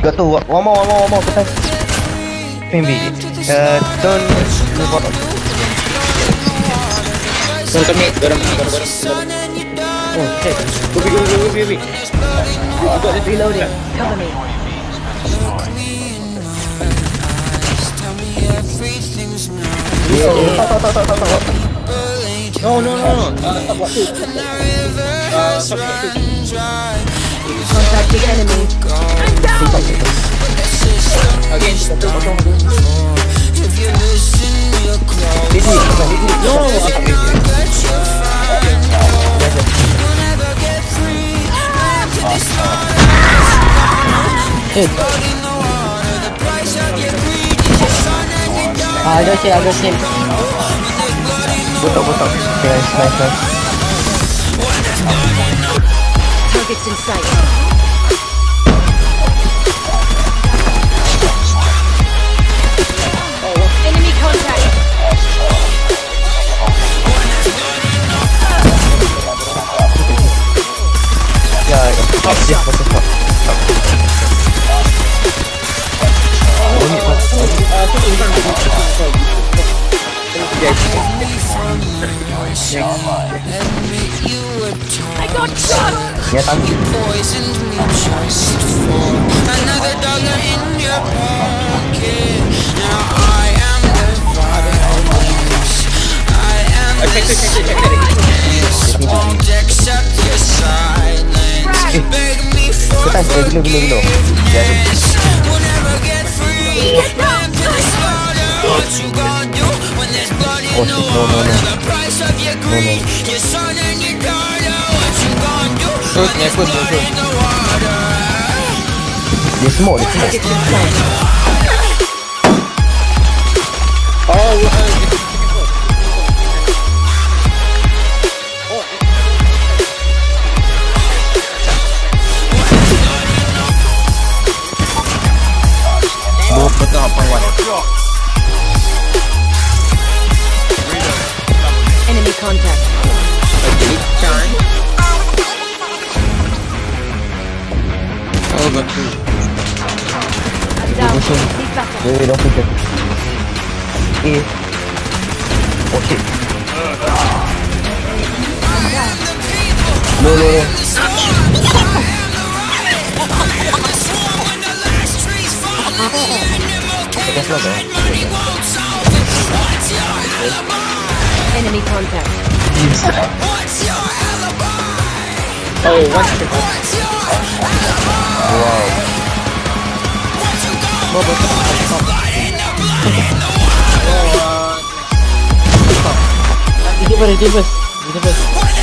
Got two. One more. Protect. Maybe. Don't move on. Don't commit. Dorang. Oh shit. Go. You got the Reloading. Cover me. No. Contact the enemy. I'm down. Again, I got him. Butok. Nice. Targets in sight. Enemy contact. Yeah, stop. I got shot. Yeah, thank you. Poisoned me just for another dollar in your pocket. Now I am the violence. I am the won't accept your silence. Beg me for forgiveness. We'll never get free. Man to the slaughter. What you gonna do when there's blood in the water? The price of your greed, your son and your daughter. What you gonna do when there's blood in the water? Dia semua. Enemy contact. Oh, got two. Down. He's back up. Wait, don't forget. Oh shit. No. That's not bad. Enemy contact. Oh, one second. Wow. Give us.